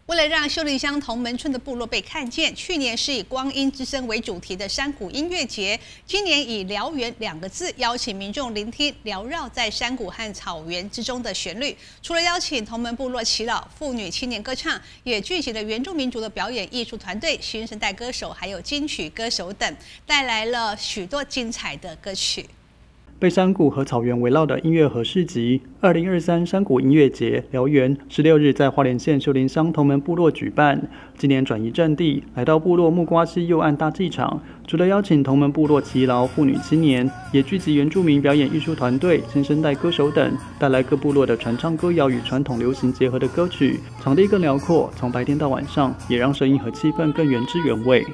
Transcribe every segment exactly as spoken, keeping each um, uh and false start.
为了让秀林乡同门村的部落被看见，去年是以光阴之声为主题的山谷音乐节，今年以燎原两个字邀请民众聆听缭绕在山谷和草原之中的旋律。除了邀请同门部落耆老、妇女、青年歌唱，也聚集了原住民族的表演艺术团队、新生代歌手，还有金曲歌手等，带来了许多精彩的歌曲。 被山谷和草原围绕的音乐和市集，二零二三山谷音乐节燎原十六日在花莲县秀林乡同门部落举办。今年转移阵地，来到部落木瓜溪右岸大祭场，除了邀请同门部落耆老、妇女、青年，也聚集原住民表演艺术团队、新生代歌手等，带来各部落的传唱歌谣与传统流行结合的歌曲，场地更辽阔，从白天到晚上，也让声音和气氛更原汁原味。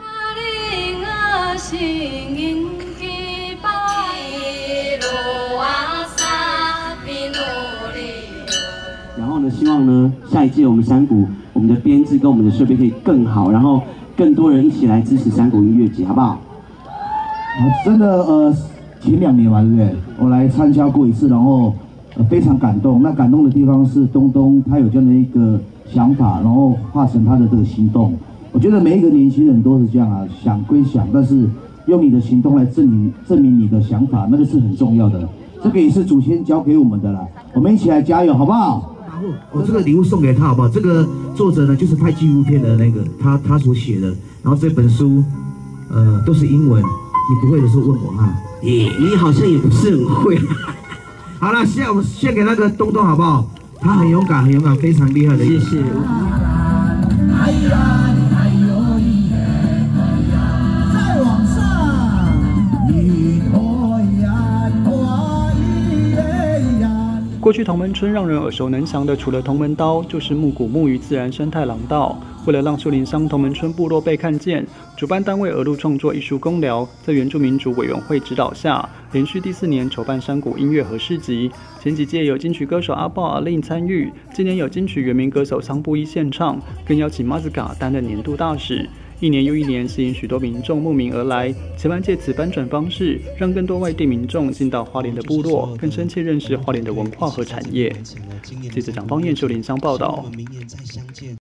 然后呢，希望呢，下一届我们山谷，我们的编制跟我们的设备可以更好，然后更多人一起来支持山谷音乐节，好不好？ 真的，呃，前两年嘛，对不对？我来参加过一次，然后呃非常感动。那感动的地方是东东他有这样的一个想法，然后化成他的这个行动。我觉得每一个年轻人都是这样啊，想归想，但是用你的行动来证明证明你的想法，那个是很重要的。这个也是祖先教给我们的啦，我们一起来加油，好不好？ 我这个礼物送给他好不好？这个作者呢，就是拍纪录片的那个他他所写的，然后这本书，呃，都是英文，你不会的时候问我啊。耶，你好像也不是很会。好了，现在我们献给那个东东好不好？他很勇敢，很勇敢，非常厉害的。谢谢。 过去同门村让人耳熟能详的，除了同门刀，就是木谷木鱼自然生态廊道。为了让秀林乡同门村部落被看见，主办单位额路创作艺术公寮，在原住民族委员会指导下，连续第四年筹办山谷音乐和市集。前几届有金曲歌手阿豹阿令参与，今年有金曲原名歌手桑布依献唱，更邀请马斯卡担任年度大使。 一年又一年，吸引许多民众慕名而来，期盼借此翻转方式，让更多外地民众进到花莲的部落，更深切认识花莲的文化和产业。记者蒋方燕秀林乡报道。